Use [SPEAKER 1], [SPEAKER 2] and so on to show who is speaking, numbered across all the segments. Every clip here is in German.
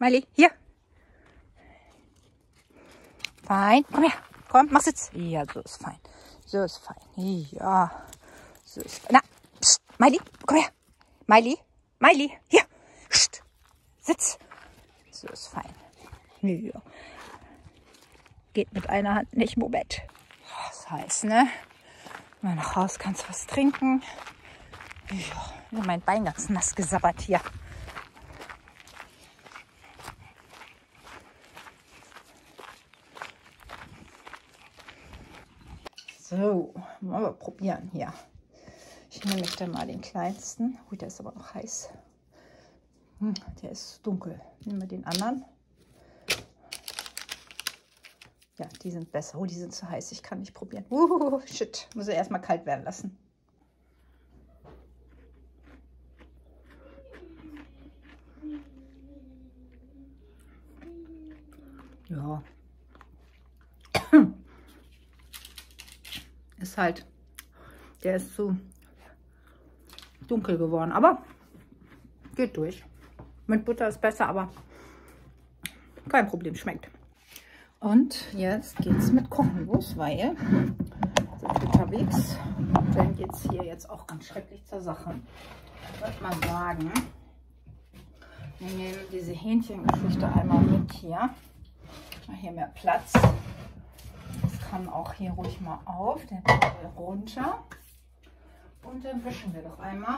[SPEAKER 1] Miley, hier. Fein. Komm her. Komm, mach Sitz. Ja, so ist fein. So ist fein. Ja. So ist fein. Na, pst, Miley, komm her. Miley, Miley, hier. Pst, Sitz. So ist fein. Ja. Geht mit einer Hand nicht. Moment. Das heißt, ne? Mal nach Haus, kannst was trinken. Ja, mein Bein ganz nass gesabbert hier. So, mal wir probieren hier. Ich nehme mich dann mal den kleinsten. Ui, der ist aber noch heiß. Der ist dunkel. Nehmen wir den anderen. Ja, die sind besser. Oh, die sind zu heiß. Ich kann nicht probieren. Shit. Muss ich erstmal kalt werden lassen. Ja. Ist halt, der ist zu dunkel geworden. Aber geht durch. Mit Butter ist besser, aber kein Problem, schmeckt. Und jetzt geht es mit Kochen los, weil wir sind unterwegs. Und dann geht es hier jetzt auch ganz schrecklich zur Sache. Ich würde mal sagen, wir nehmen diese Hähnchengeschichte einmal mit hier. Hier mehr Platz. Das kann auch hier ruhig mal auf, den hier runter. Und dann wischen wir doch einmal.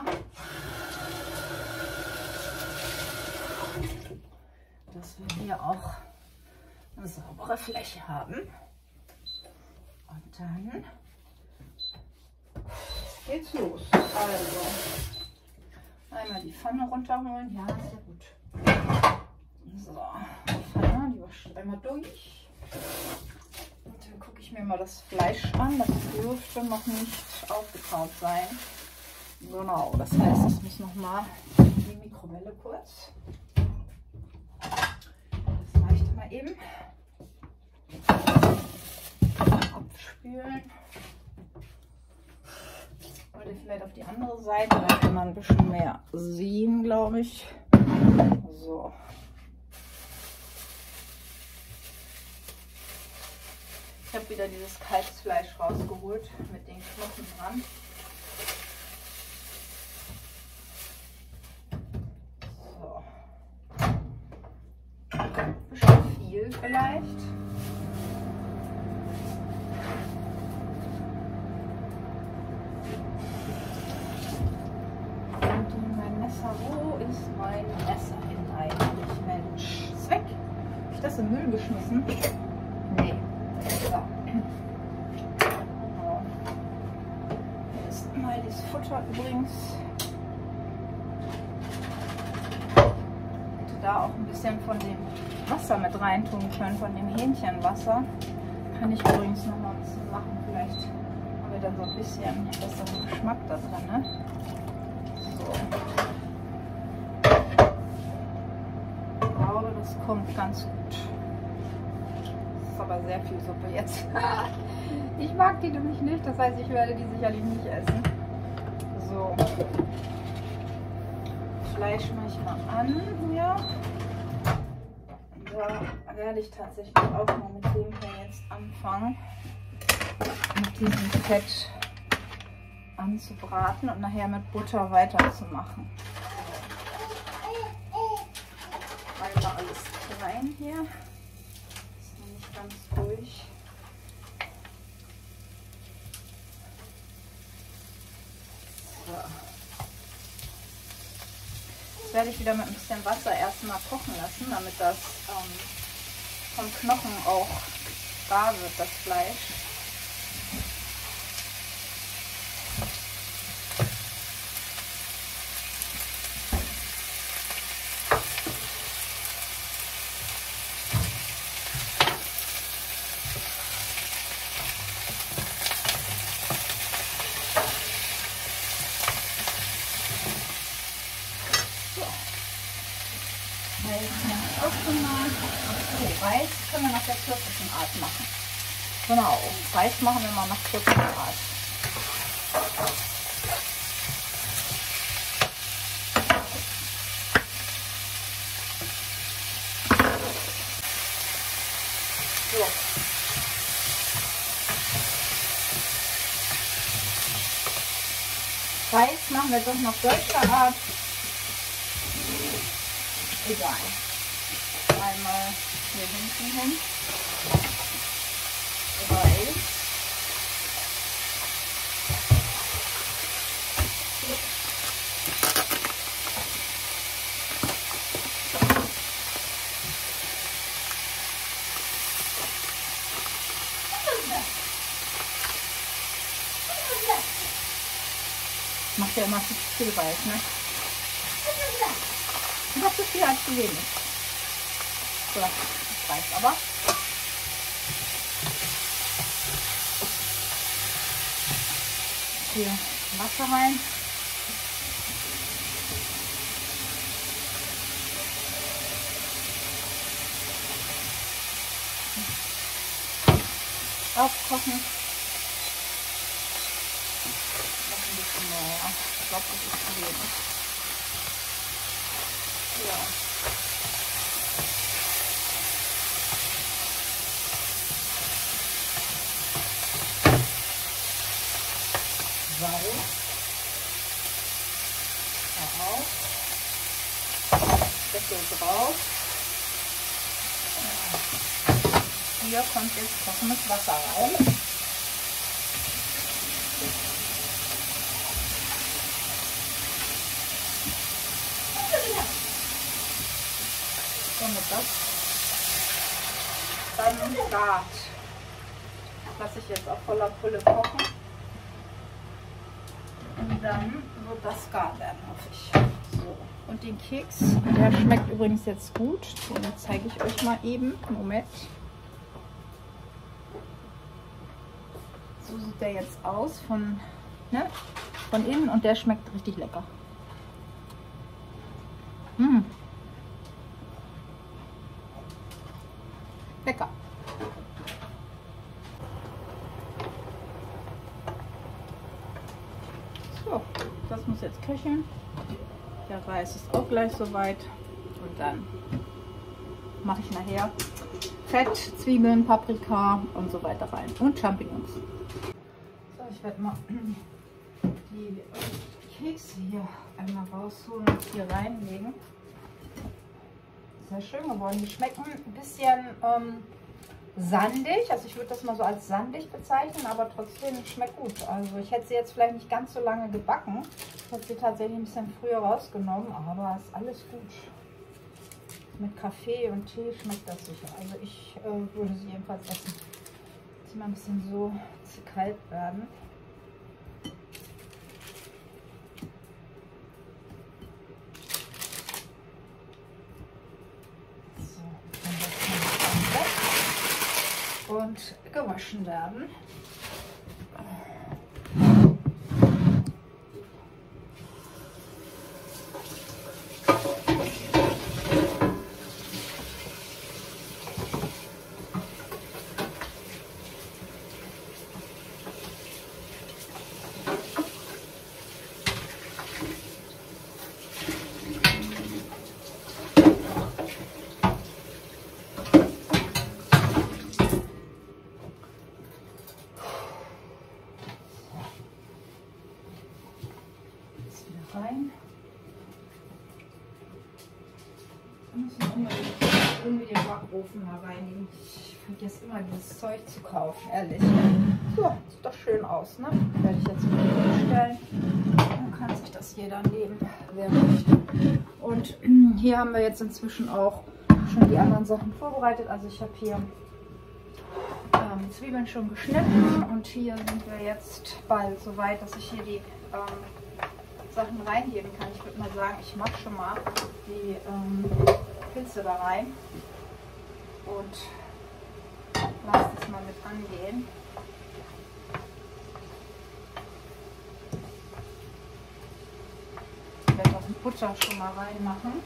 [SPEAKER 1] Dass wir hier auch eine saubere Fläche haben. Und dann geht's los. Also einmal die Pfanne runterholen. Ja, sehr gut. So, die Pfanne, die wasche ich einmal durch. Und dann gucke ich mir mal das Fleisch an. Das dürfte noch nicht aufgetaut sein. Genau, das heißt, das muss noch mal in die Mikrowelle kurz. Das reicht mal eben. Abspülen. Oder vielleicht auf die andere Seite, da kann man ein bisschen mehr sehen, glaube ich. So. Ich habe wieder dieses Kalbsfleisch rausgeholt mit den Knochen dran. So. Ein bisschen viel vielleicht. Und mein Messer, wo ist mein Messer hin eigentlich? Mensch, ist weg. Habe ich das im Müll geschmissen? Nee. So. Hier ist mal das Futter übrigens. Ich hätte da auch ein bisschen von dem Wasser mit reintun können, von dem Hähnchenwasser. Kann ich übrigens noch mal ein bisschen machen. Vielleicht haben wir dann so ein bisschen besseren Geschmack da drin. Ne? So. Ich glaube, das kommt ganz gut. Aber sehr viel Suppe jetzt. Ich mag die nämlich nicht, das heißt, ich werde die sicherlich nicht essen. So. Fleisch mache ich mal an hier. Da werde ich tatsächlich auch mal mit dem hier jetzt anfangen. Mit diesem Fett anzubraten und nachher mit Butter weiterzumachen. Einmal alles klein hier. Ganz durch. So. Jetzt werde ich wieder mit ein bisschen Wasser erstmal kochen lassen, damit das vom Knochen auch gar wird, das Fleisch. Reis können wir nach der türkischen Art machen. Genau, Reis machen wir mal nach türkischer Art. So. Reis machen wir doch noch deutscher Art. Egal. Einmal hier hinten hin. Reis. Macht ja immer zu viel Reis, ne? Noch zu viel als zu wenig. So, das reicht aber. Hier Wasser rein. Aufkochen. Noch ein bisschen mehr. Ich glaube, das ist zu wenig. Ja. Salz. Auf. Deckel drauf. Hier kommt jetzt kochendes Wasser rein. Damit das dann gart. Lasse ich jetzt auf voller Pulle kochen. Und dann wird das gar werden, hoffe ich. So. Und den Keks, der schmeckt übrigens jetzt gut. Den zeige ich euch mal eben. Moment. So sieht der jetzt aus von innen und der schmeckt richtig lecker. Mmh. Lecker. So, das muss jetzt köcheln. Der Reis ist auch gleich soweit. Und dann mache ich nachher Fett, Zwiebeln, Paprika und so weiter rein. Und Champignons. So, ich werde mal die Kekse hier einmal rausholen und hier reinlegen. Sehr schön geworden. Die schmecken ein bisschen sandig. Also ich würde das mal so als sandig bezeichnen, aber trotzdem schmeckt gut. Also ich hätte sie jetzt vielleicht nicht ganz so lange gebacken. Ich habe sie tatsächlich ein bisschen früher rausgenommen, aber ist alles gut. Mit Kaffee und Tee schmeckt das sicher. Also ich würde sie jedenfalls essen. Sie mal ein bisschen so zu kalt werden. Und gewaschen werden. Rein. Ich muss irgendwie den Backofen mal reinigen. Ich vergesse immer dieses Zeug zu kaufen, ehrlich. So, sieht doch schön aus, ne? Werde ich jetzt mal hinstellen. Dann kann sich das jeder nehmen, wer möchte. Und hier haben wir jetzt inzwischen auch schon die anderen Sachen vorbereitet. Also ich habe hier Zwiebeln schon geschnitten und hier sind wir jetzt bald so weit, dass ich hier die Sachen reingeben kann. Ich würde mal sagen, ich mache schon mal die Pilze da rein und lasse das mal mit angehen. Ich werde auch den Butter schon mal reinmachen.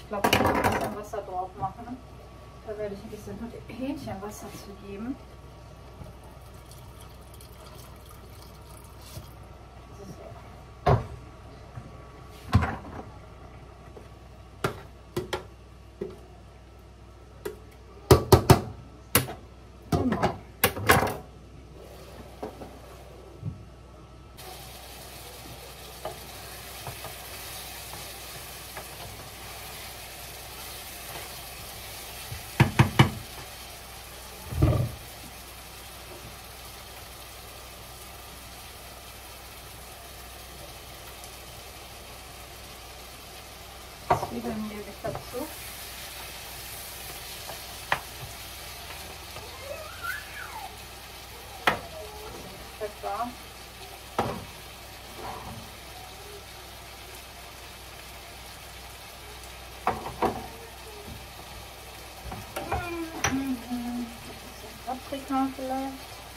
[SPEAKER 1] glaube, ich muss ein bisschen Wasser drauf machen. Da werde ich ein bisschen Hähnchenwasser zu geben. Zwiebeln gebe ich dazu. Pfeffer. Paprika vielleicht.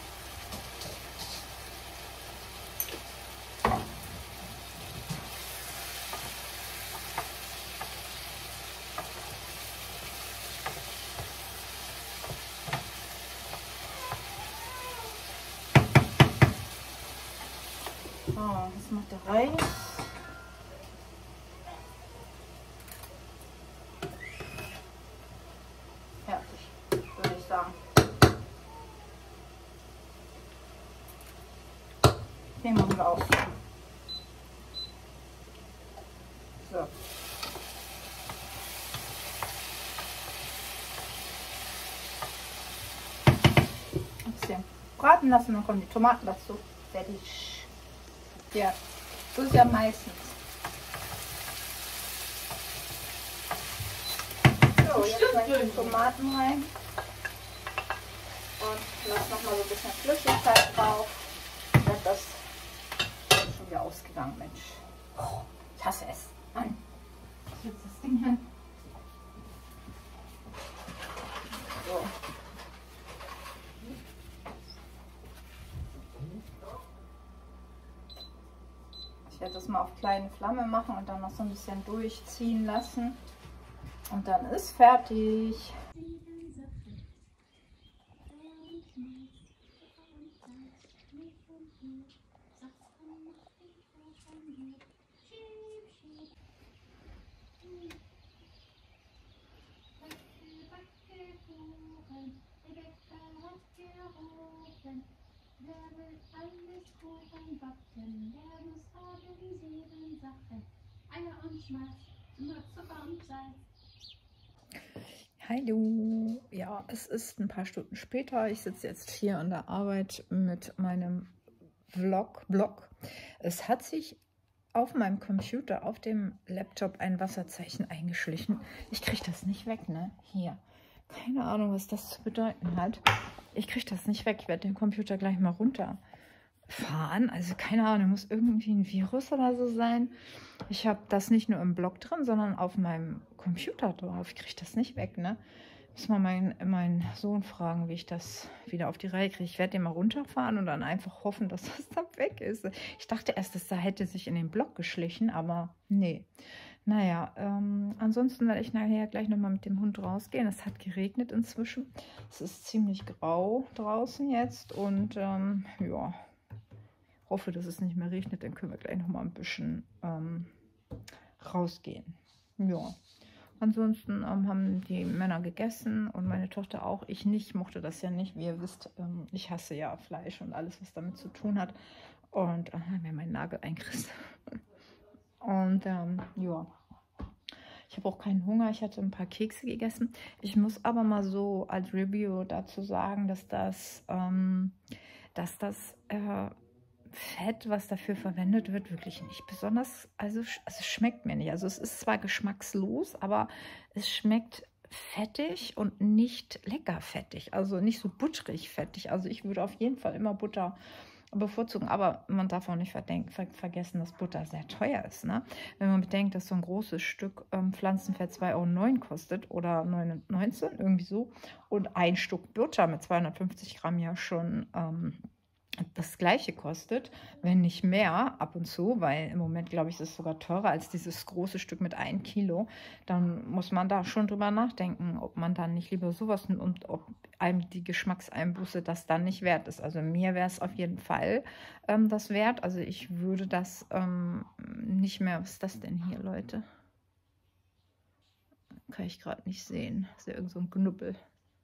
[SPEAKER 1] So, das macht der Reis. Fertig, würde ich sagen. Den machen wir auf. So. Ein bisschen braten lassen, dann kommen die Tomaten dazu. Fertig. Ja, so ist ja meistens. So, jetzt mache ich die Tomaten rein. Und lasse nochmal so ein bisschen Flüssigkeit drauf. Und das ist schon wieder ausgegangen, Mensch. Oh, ich hasse es. Mann. Ich setze das Ding hin. So. Ich werde das mal auf kleine Flamme machen und dann noch so ein bisschen durchziehen lassen. Und dann ist fertig. Hallo, ja, es ist ein paar Stunden später. Ich sitze jetzt hier an der Arbeit mit meinem Blog. Es hat sich auf meinem Computer, auf dem Laptop ein Wasserzeichen eingeschlichen. Ich kriege das nicht weg, ne? Hier. Keine Ahnung, was das zu bedeuten hat. Ich kriege das nicht weg. Ich werde den Computer gleich mal runterfahren. Also keine Ahnung, muss irgendwie ein Virus oder so sein. Ich habe das nicht nur im Blog drin, sondern auf meinem Computer drauf. Ich kriege das nicht weg, ne? Muss mal meinen Sohn fragen, wie ich das wieder auf die Reihe kriege. Ich werde den mal runterfahren und dann einfach hoffen, dass das da weg ist. Ich dachte erst, das hätte sich in den Blog geschlichen, aber nee. Naja, ansonsten werde ich nachher gleich nochmal mit dem Hund rausgehen. Es hat geregnet inzwischen. Es ist ziemlich grau draußen jetzt und ja, hoffe, dass es nicht mehr regnet. Dann können wir gleich nochmal ein bisschen rausgehen. Ja. Ansonsten haben die Männer gegessen und meine Tochter auch. Ich nicht, mochte das ja nicht. Wie ihr wisst, ich hasse ja Fleisch und alles, was damit zu tun hat. Und mir meinen Nagel eingerissen. Und ja, ich habe auch keinen Hunger. Ich hatte ein paar Kekse gegessen. Ich muss aber mal so als Review dazu sagen, dass das Fett, was dafür verwendet wird, wirklich nicht besonders, also es schmeckt mir nicht. Also es ist zwar geschmackslos, aber es schmeckt fettig und nicht lecker fettig, also nicht so butterig fettig. Also ich würde auf jeden Fall immer Butter bevorzugen, aber man darf auch nicht vergessen, dass Butter sehr teuer ist, ne? Wenn man bedenkt, dass so ein großes Stück Pflanzenfett 2,09 € kostet oder 9,19 € irgendwie so und ein Stück Butter mit 250 Gramm ja schon das Gleiche kostet, wenn nicht mehr, ab und zu, weil im Moment, glaube ich, ist es sogar teurer als dieses große Stück mit 1 Kilo, dann muss man da schon drüber nachdenken, ob man dann nicht lieber sowas nimmt und ob einem die Geschmackseinbuße das dann nicht wert ist. Also mir wäre es auf jeden Fall das wert. Also ich würde das nicht mehr, was ist das denn hier, Leute? Kann ich gerade nicht sehen. Das ist ja irgend so ein Knüppel.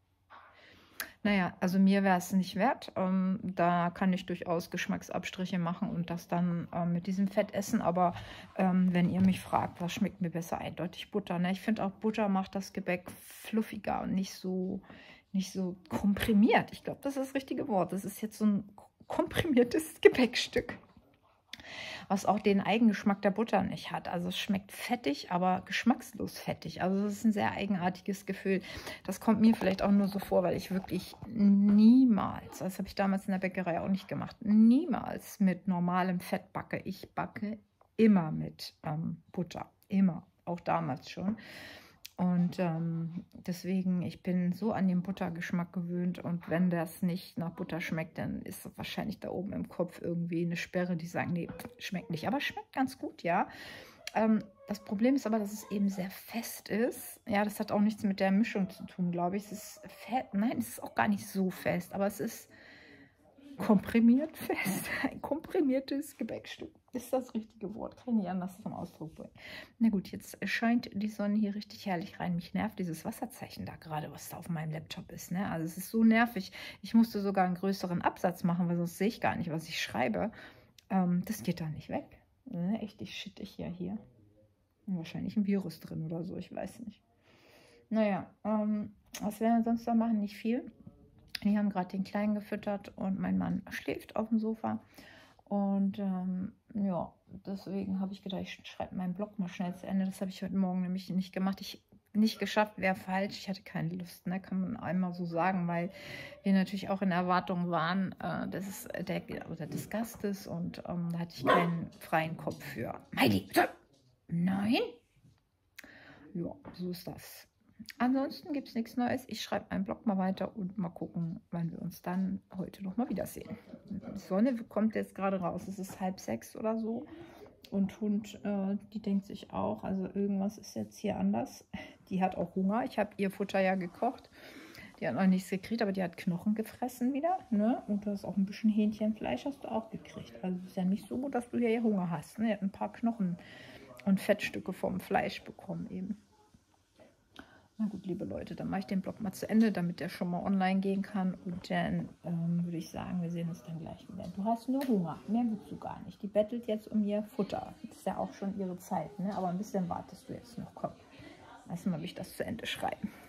[SPEAKER 1] Naja, also mir wäre es nicht wert. Da kann ich durchaus Geschmacksabstriche machen und das dann mit diesem Fett essen. Aber wenn ihr mich fragt, was schmeckt mir besser, eindeutig Butter. Ne? Ich finde auch, Butter macht das Gebäck fluffiger und nicht so komprimiert. Ich glaube, das ist das richtige Wort. Das ist jetzt so ein komprimiertes Gebäckstück, was auch den Eigengeschmack der Butter nicht hat. Also es schmeckt fettig, aber geschmackslos fettig. Also das ist ein sehr eigenartiges Gefühl. Das kommt mir vielleicht auch nur so vor, weil ich wirklich niemals, das habe ich damals in der Bäckerei auch nicht gemacht, niemals mit normalem Fett backe. Ich backe immer mit Butter. Immer. Auch damals schon. Und deswegen, ich bin so an den Buttergeschmack gewöhnt. Und wenn das nicht nach Butter schmeckt, dann ist das wahrscheinlich da oben im Kopf irgendwie eine Sperre, die sagen, nee, schmeckt nicht. Aber schmeckt ganz gut, ja. Das Problem ist aber, dass es eben sehr fest ist. Ja, das hat auch nichts mit der Mischung zu tun, glaube ich. Es ist fett. Nein, es ist auch gar nicht so fest. Aber es ist komprimiert fest. Ein komprimiertes Gebäckstück. Ist das richtige Wort. Kann ich nicht anders zum Ausdruck bringen. Na gut, jetzt scheint die Sonne hier richtig herrlich rein. Mich nervt dieses Wasserzeichen da gerade, was da auf meinem Laptop ist. Ne? Also es ist so nervig. Ich musste sogar einen größeren Absatz machen, weil sonst sehe ich gar nicht, was ich schreibe. Das geht da nicht weg. Echt, ich schitte ich ja hier. Wahrscheinlich ein Virus drin oder so, ich weiß nicht. Naja, was werden wir sonst noch machen? Nicht viel. Die haben gerade den Kleinen gefüttert und mein Mann schläft auf dem Sofa. Und ja, deswegen habe ich gedacht, ich schreibe meinen Blog mal schnell zu Ende. Das habe ich heute Morgen nämlich nicht gemacht. Nicht geschafft, wäre falsch. Ich hatte keine Lust, ne? Kann man einmal so sagen, weil wir natürlich auch in Erwartung waren des Gastes und da hatte ich keinen freien Kopf für. Heidi, nein? Ja, so ist das. Ansonsten gibt es nichts Neues. Ich schreibe meinen Blog mal weiter und mal gucken, wann wir uns dann heute noch mal wiedersehen. Die Sonne kommt jetzt gerade raus. Es ist 5:30 oder so. Und Hund, die denkt sich auch, also irgendwas ist jetzt hier anders. Die hat auch Hunger. Ich habe ihr Futter ja gekocht. Die hat noch nichts gekriegt, aber die hat Knochen gefressen wieder. Ne? Und du hast auch ein bisschen Hähnchenfleisch hast du auch gekriegt. Also es ist ja nicht so, dass du hier Hunger hast. Ne? Die hat ein paar Knochen und Fettstücke vom Fleisch bekommen eben. Na gut, liebe Leute, dann mache ich den Blog mal zu Ende, damit der schon mal online gehen kann. Und dann würde ich sagen, wir sehen uns dann gleich wieder. Du hast nur Hunger, mehr willst du gar nicht. Die bettelt jetzt um ihr Futter. Das ist ja auch schon ihre Zeit, ne? Aber ein bisschen wartest du jetzt noch. Komm, lass mal mich das zu Ende schreiben.